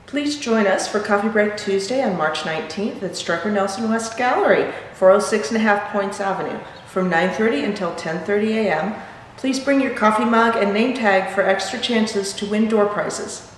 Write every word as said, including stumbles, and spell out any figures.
Please join us for Coffee Break Tuesday on March nineteenth at Strecker Nelson West Gallery, four oh six and a half Points Avenue, from nine thirty until ten thirty a m Please bring your coffee mug and name tag for extra chances to win door prizes.